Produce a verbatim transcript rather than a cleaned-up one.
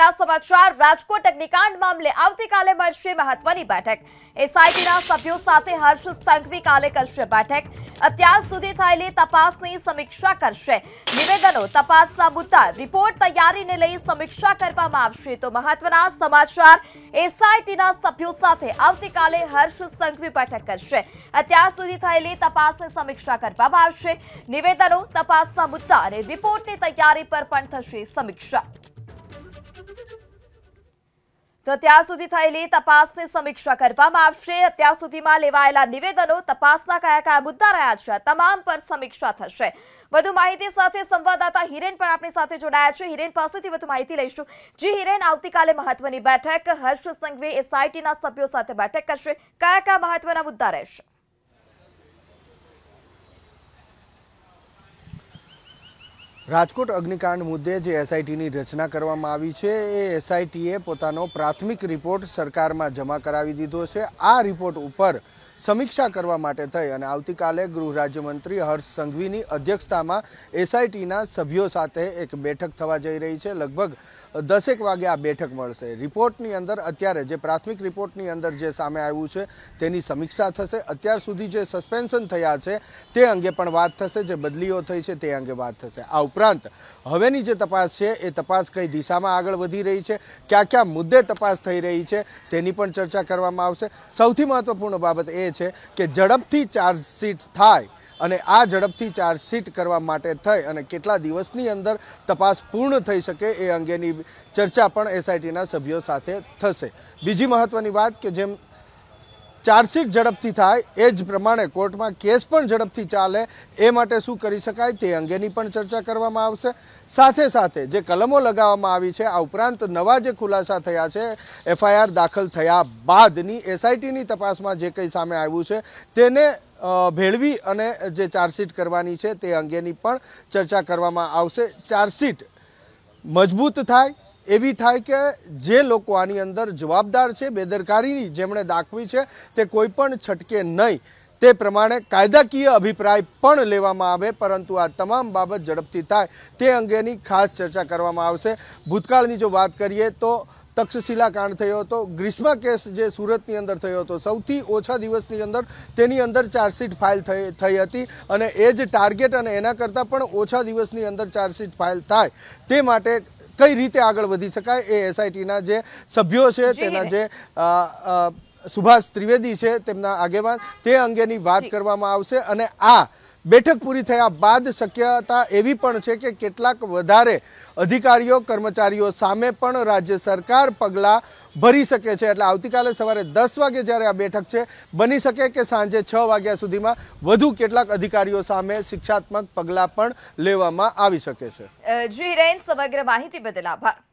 મોટા સમાચાર રાજકોટ અગ્નિકાંડ મામલે આવતીકાલે મળશે મહત્વની બેઠક। એસઆઈટીના સભ્યો સાથે હર્ષ સંઘવી કાલે કરશે બેઠક। અત્યાર સુધી થયેલી તપાસની સમીક્ષા કરશે। નિવેદનો, તપાસના મુદ્દા, રિપોર્ટ તૈયારીને લઈ સમીક્ષા કરવામાં આવશે। તો મહત્વના સમાચાર, એસઆઈટીના સભ્યો સાથે આવતીકાલે હર્ષ સંઘવી બેઠક કરશે। અત્યાર સુધી થયેલી તપાસની સમીક્ષા કરવામાં આવશે। નિવેદનો, તપાસના મુદ્દા અને રિપોર્ટની તૈયારી પર પણ થશે સમીક્ષા। તો અત્યાર સુધી થયેલી તપાસની સમીક્ષા કરવામાં આવશે। અત્યાર સુધીમાં લેવાયેલા નિવેદનો, તપાસના કયા કયા મુદ્દા રહ્યા છે, તમામ પર સમીક્ષા થશે। વધુ માહિતી સાથે સંવાદદાતા હિરેન પણ આપણી સાથે જોડાયા છે। હિરેન પાસેથી વધુ માહિતી લઈશું। જી હિરેન, આવતીકાલે મહત્વની બેઠક, હર્ષ સંઘવી એસઆઈટીના સભ્યો સાથે બેઠક કરશે, કયા કયા મહત્વના મુદ્દા રહેશે? રાજકોટ અગ્નિકાંડ મુદ્દે જે એસઆઈટીની રચના કરવામાં આવી છે એ એસઆઈટીએ પોતાનો પ્રાથમિક રિપોર્ટ સરકારમાં જમા કરાવી દીધો છે। આ રિપોર્ટ ઉપર સમીક્ષા કરવા માટે થઈ અને આવતીકાલે ગૃહ રાજ્યમંત્રી હર્ષ સંઘવીની અધ્યક્ષતામાં એસઆઈટીના સભ્યો સાથે એક બેઠક થવા જઈ રહી છે। લગભગ દસેક વાગે આ બેઠક મળશે। રિપોર્ટની અંદર અત્યારે જે પ્રાથમિક રિપોર્ટની અંદર જે સામે આવ્યું છે તેની સમીક્ષા થશે। અત્યાર સુધી જે સસ્પેન્શન થયા છે તે અંગે પણ વાત થશે, જે બદલીઓ થઈ છે તે અંગે વાત થશે। આ ઉપરાંત હવેની જે તપાસ છે એ તપાસ કઈ દિશામાં આગળ વધી રહી છે, કયા કયા મુદ્દે તપાસ થઈ રહી છે તેની પણ ચર્ચા કરવામાં આવશે। સૌથી મહત્વપૂર્ણ બાબત એ છે કે ઝડપથી ચાર્જશીટ થાય અને આ ઝડપથી ચાર્જશીટ કરવા માટે થઈ અને કેટલા દિવસની અંદર તપાસ પૂર્ણ થઈ શકે એ અંગેની ચર્ચા પણ એસઆઈટીના સભ્યો સાથે થશે। બીજી મહત્વની વાત કે જેમ ચાર્જશીટ ઝડપથી થાય એ જ પ્રમાણે કોર્ટમાં કેસ પણ ઝડપથી ચાલે એ માટે શું કરી શકાય તે અંગેની પણ ચર્ચા કરવામાં આવશે। સાથે સાથે જે કલમો લગાવવામાં આવી છે, આ ઉપરાંત નવા જે ખુલાસા થયા છે, એફઆઈઆર દાખલ થયા બાદની એસઆઈટીની તપાસમાં જે કંઈ સામે આવ્યું છે તેને ભેળવી અને જે ચાર્જશીટ કરવાની છે તે અંગેની પણ ચર્ચા કરવામાં આવશે। ચાર્જશીટ મજબૂત થાય, એવી થાય કે જે લોકો આની અંદર જવાબદાર છે, બેદરકારી જેમણે દાખવી છે તે કોઈ પણ છટકે નહીં, તે પ્રમાણે કાયદાકીય અભિપ્રાય પણ લેવામાં આવે, પરંતુ આ તમામ બાબત ઝડપથી થાય તે અંગેની ખાસ ચર્ચા કરવામાં આવશે। ભૂતકાળની જો વાત કરીએ તો તક્ષશિલા કાંડ થયો હતો, ગ્રીષ્મા કેસ જે સુરતની અંદર થયો હતો, સૌથી ઓછા દિવસની અંદર તેની અંદર ચાર્જશીટ ફાઇલ થઈ થઈ હતી અને એ જ ટાર્ગેટ અને એના કરતાં પણ ઓછા દિવસની અંદર ચાર્જશીટ ફાઇલ થાય તે માટે કઈ રીતે આગળ વધી શકાય એ એસઆઈટીના જે સભ્યો છે તેના જે સુભાષ ત્રિવેદી છે તેમના આગેવાન તે અંગેની વાત કરવામાં આવશે। અને આ બેઠક પૂરી થયા બાદ શક્યતા એવી પણ છે કે કેટલાક વધારે અધિકારીઓ, કર્મચારીઓ સામે પણ રાજ્ય સરકાર પગલાં ભરી શકે છે। એટલે આવતીકાલે સવારે દસ વાગે જ્યારે આ બેઠક છે, બની શકે કે સાંજે છ વાગ્યા સુધીમાં વધુ કેટલાક અધિકારીઓ સામે શિક્ષાત્મક પગલાં પણ લેવામાં આવી શકે છે। જી હિરેન, સમગ્ર માહિતી બદલ આભાર।